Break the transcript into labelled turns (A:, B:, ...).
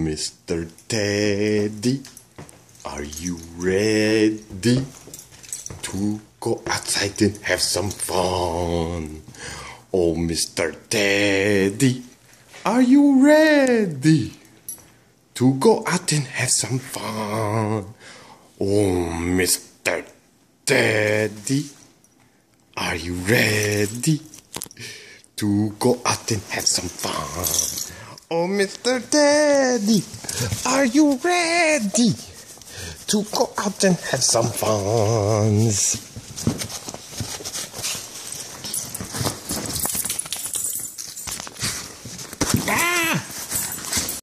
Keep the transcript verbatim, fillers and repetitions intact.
A: Mister Teddy, are you ready to go outside and have some fun? Oh, Mister Teddy, are you ready to go out and have some fun? Oh, Mister Teddy, are you ready to go out and have some fun? Oh, Mister Teddy, are you ready to go out and have some fun?